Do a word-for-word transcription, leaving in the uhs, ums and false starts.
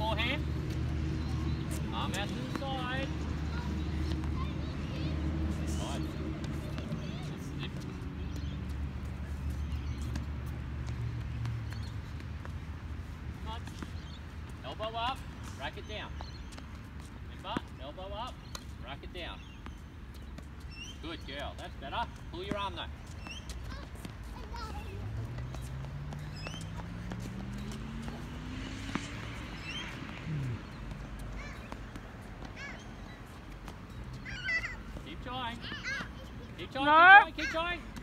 forehand. Arm out to the side. Side. Slip. Come on. Elbow up, rack it down. Remember, elbow up, rack it down. Good girl, that's better. Pull your arm though. Keep trying. Keep trying, No. keep trying, keep trying.